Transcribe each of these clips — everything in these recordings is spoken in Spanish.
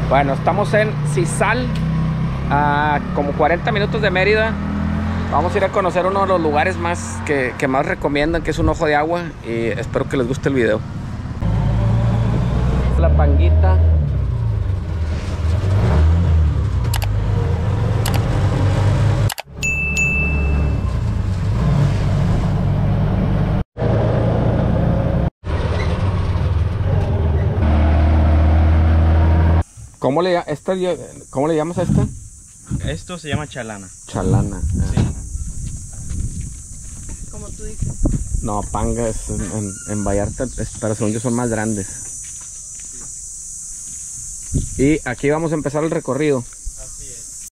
Bueno, estamos en Cizal, a como 40 minutos de Mérida. Vamos a ir a conocer uno de los lugares más que más recomiendan, que es un ojo de agua, y espero que les guste el video. La Panguita. ¿Cómo le llamas a esta? Esto se llama chalana. Chalana. Sí. Como tú dices. No, panga es en Vallarta, pero según yo son más grandes. Y aquí vamos a empezar el recorrido. Así es.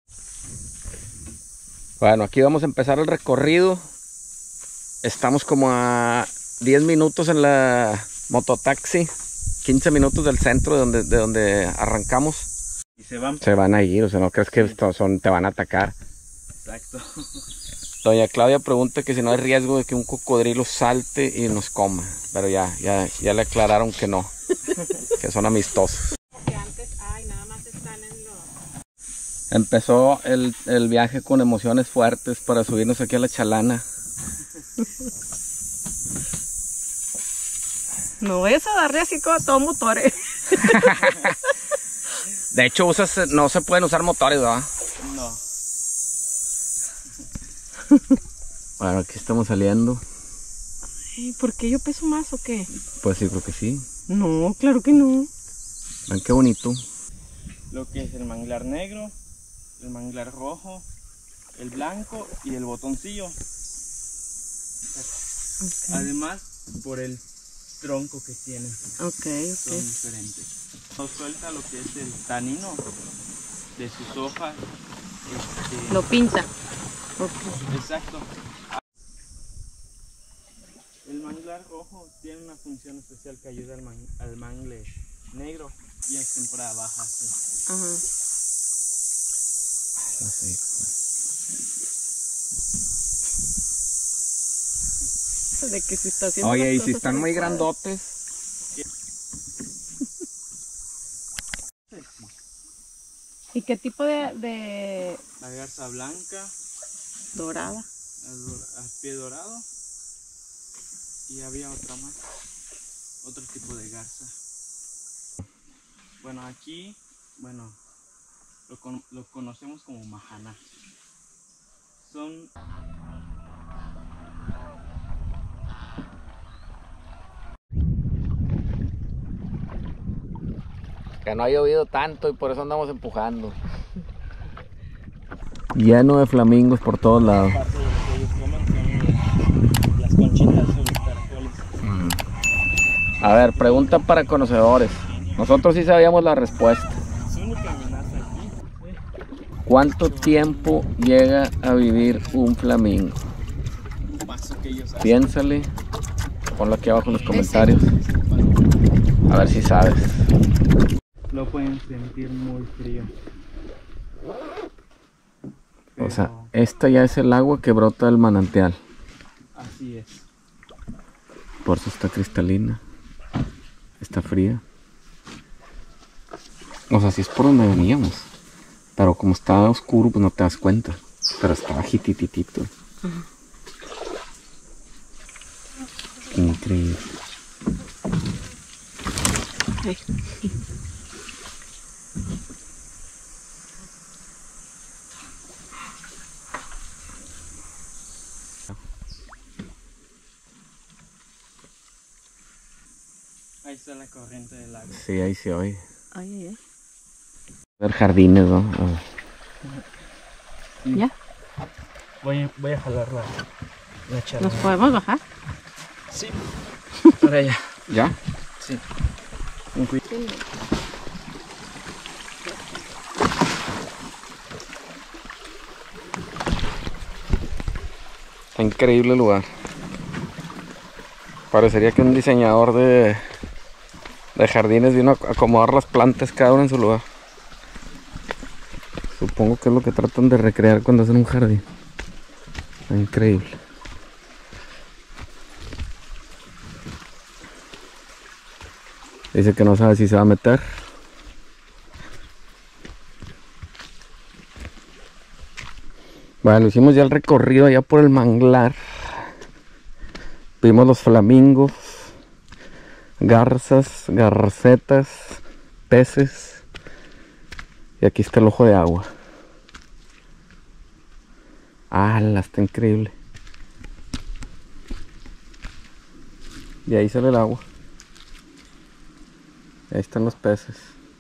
Bueno, aquí vamos a empezar el recorrido. Estamos como a 10 minutos en la mototaxi, 15 minutos del centro de donde arrancamos. Y se van. Se van a ir, o sea, no crees que te van a atacar. Exacto. Doña Claudia pregunta que si no hay riesgo de que un cocodrilo salte y nos coma. Pero ya le aclararon que no, que son amistosos. Que antes, nada más están en los... Empezó el viaje con emociones fuertes para subirnos aquí a la Chalana. No vayas a darle así como a todo motores. De hecho, no se pueden usar motores, ¿verdad? No. Bueno, aquí estamos saliendo. ¿Por qué yo peso más o qué? Pues sí, creo que sí. No, claro que no. Ven qué bonito. Lo que es el manglar negro, el manglar rojo, el blanco y el botoncillo. Okay. Además, por el tronco que tienen. Ok. Son diferentes. Nos suelta lo que es el tanino de sus hojas. Lo pinta. Okay. Exacto. El manglar rojo tiene una función especial que ayuda al mangle negro y es temporada baja. Sí. Ajá. No sé. De que se está haciendo. Oye, y si están muy grandotes. ¿Y qué tipo de La garza blanca, dorada? a pie dorado, y había otra más, otro tipo de garza. Bueno, aquí, lo conocemos como majaná. Son Que no ha llovido tanto y por eso andamos empujando. Lleno de flamingos por todos lados. parte de lo que ellos comen, son las conchitas o los caracoles. A ver, pregunta para conocedores. Nosotros sí sabíamos la respuesta. Su única amenaza aquí, ¿Cuánto tiempo llega a vivir un flamingo? un paso que ellos hacen. Piénsale. Ponlo aquí abajo en los comentarios. A ver si sabes. Lo pueden sentir muy frío. O sea, esta ya es el agua que brota del manantial. Así es. Por eso está cristalina. Está fría. O sea, si es por donde veníamos. Pero como está oscuro, pues no te das cuenta. Pero está bajititito. Increíble. Ay. Ahí está la corriente del agua. Sí, ahí se oye. Ay. Ver jardines, ¿no? ¿Ya? Voy a jalar la charla. ¿Nos podemos bajar? Sí. Para allá. ¿Ya? Sí. Con cuidado. Sí. Está increíble el lugar. Parecería que un diseñador de jardines vino a acomodar las plantas cada una en su lugar. Supongo que es lo que tratan de recrear cuando hacen un jardín. Está increíble. Dice que no sabe si se va a meter. Bueno, hicimos ya el recorrido allá por el manglar. Vimos los flamingos, garzas, garcetas, peces. Y aquí está el ojo de agua. ¡Hala! Está increíble. Y ahí sale el agua. Y ahí están los peces.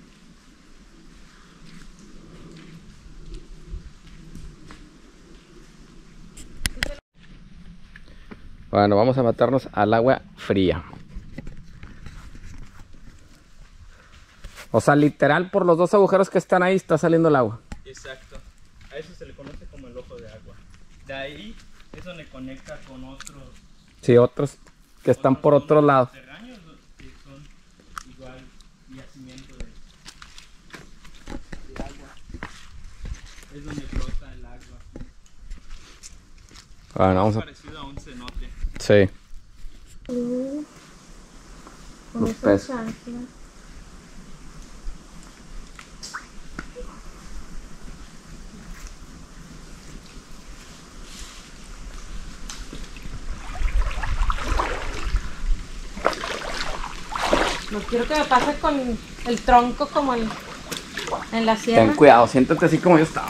Bueno, vamos a meternos al agua fría. O sea, literal, por los dos agujeros que están ahí está saliendo el agua. Exacto. A eso se le conoce como el ojo de agua. De ahí es donde conecta con otros. Sí, otros que están por otro lado. Subterráneos que son igual yacimiento de agua. Es donde flota el agua. Bueno, vamos Es a... parecido a un cenote. Sí. Con Los esos peces. chanclas. No quiero que me pase con el tronco como en la sierra. Ten cuidado, siéntate así como yo estaba.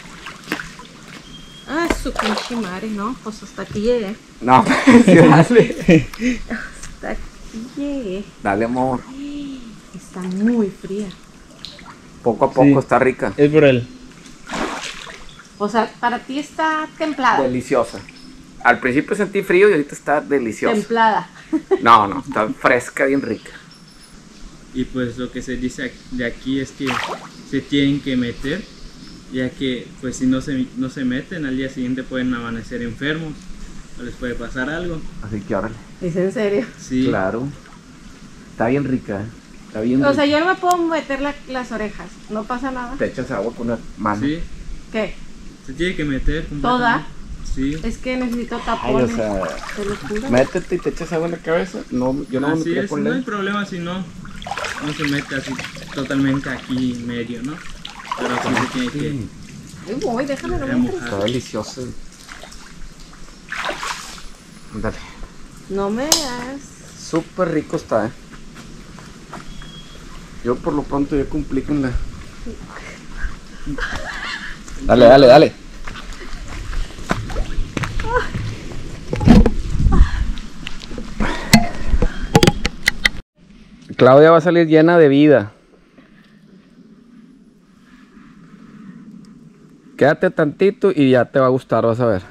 Ah, su pinche madre, ¿no? Pues hasta aquí llegué. No, sí, dale. Hasta aquí llegué. Dale, amor. Está muy fría. Poco a poco Sí. está rica. Es por él. O sea, para ti está templada. Deliciosa. Al principio sentí frío y ahorita está deliciosa. Templada. No, no, está fresca, bien rica. Y pues lo que se dice de aquí es que se tienen que meter, ya que pues si no se meten al día siguiente pueden amanecer enfermos o les puede pasar algo. Así que órale. ¿Es en serio? Sí. Claro. Está bien rica. Está bien O rica. sea, yo no me puedo meter las orejas. No pasa nada. Te echas agua con una mano. Sí, ¿Qué? se tiene que meter ¿Toda? completamente. Sí. Es que necesito Ay, tapones. o sea, Te lo juro. métete y te echas agua en la cabeza. No, yo no me Así quería es, no hay poner. problema si no se mete así totalmente aquí en medio, ¿no? Pero sí se tiene que Ay, voy, déjame no me remojar. Está delicioso. Dale. No me das. Súper rico está, Yo por lo pronto ya cumplí con la... Dale, dale, dale. Claudia va a salir llena de vida. Quédate tantito y ya te va a gustar, vas a ver.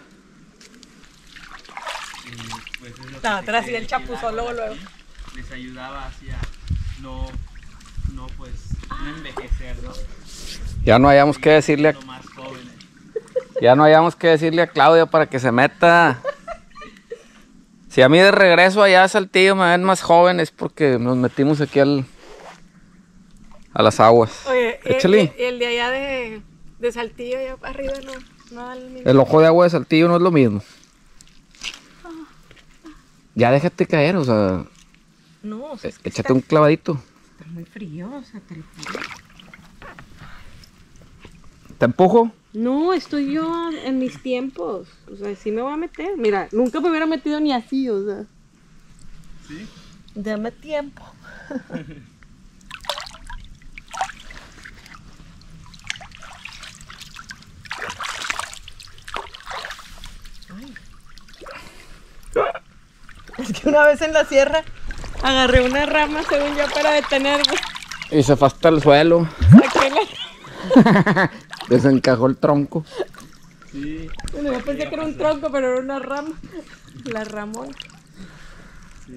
Pues es lo que No, se atrás y cree el que chapuzón agua luego. aquí les ayudaba así a no envejecer, ¿no? Ya no hayamos que decirle a... Lo más jóvenes. Ya no hayamos que decirle a Claudia para que se meta. Si a mí de regreso allá a Saltillo me ven más joven es porque nos metimos aquí a las aguas. Oye, Échale. y el de allá de Saltillo, allá arriba, no da el mismo. El ojo de agua de Saltillo no es lo mismo. Ya déjate caer, o sea, No, o sea, es que échate un clavadito. está muy frío, o sea, te lo juro. ¿Te empujo? No, estoy yo en mis tiempos. O sea, sí me voy a meter. Mira, nunca me hubiera metido ni así, o sea. ¿Sí? Dame tiempo. Ay. Es que una vez en la sierra agarré una rama, según yo, para detenerme. Y se fue hasta el suelo. Saqué la... Desencajó el tronco. Sí. Bueno, yo pensé que era un tronco, pero era una rama. La ramón. Sí.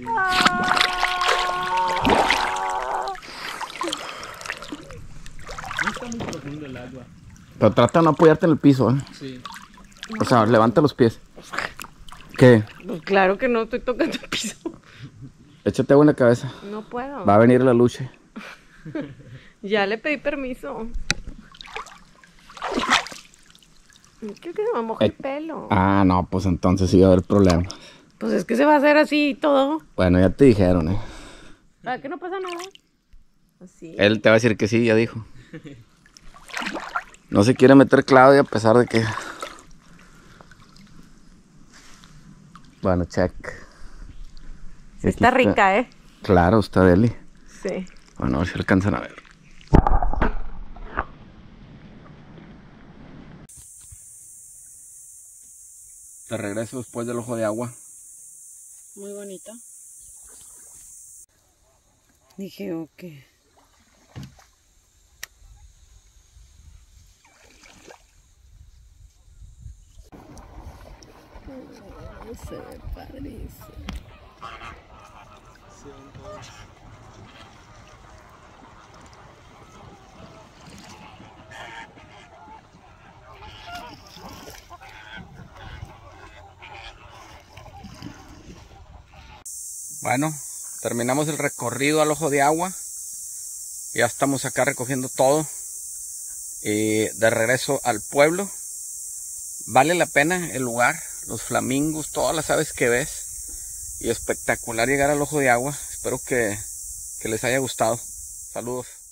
No está muy profundo el agua. Pero trata de no apoyarte en el piso, Sí. O sea, levanta los pies. ¿Qué? Pues claro que no estoy tocando el piso. Échate agua en la cabeza. No puedo. Va a venir la lucha. Ya le pedí permiso. Quiero que se me moje el pelo. Ah, no, pues entonces sí va a haber problema. Pues es que se va a hacer así y todo. Bueno, ya te dijeron, ¿Para qué no pasa nada? Así. Él te va a decir que sí, ya dijo. No se quiere meter Claudia a pesar de que Bueno, check. Sí, está rica, ¿eh? Claro, está deli. Sí. Bueno, a ver si alcanzan a ver. De regreso después del ojo de agua. Muy bonita. Dije, ok. Se ve padrísimo. Bueno, terminamos el recorrido al ojo de agua. Ya estamos acá recogiendo todo. Y de regreso al pueblo. Vale la pena el lugar, los flamingos, todas las aves que ves. Y espectacular llegar al ojo de agua. Espero que les haya gustado. Saludos.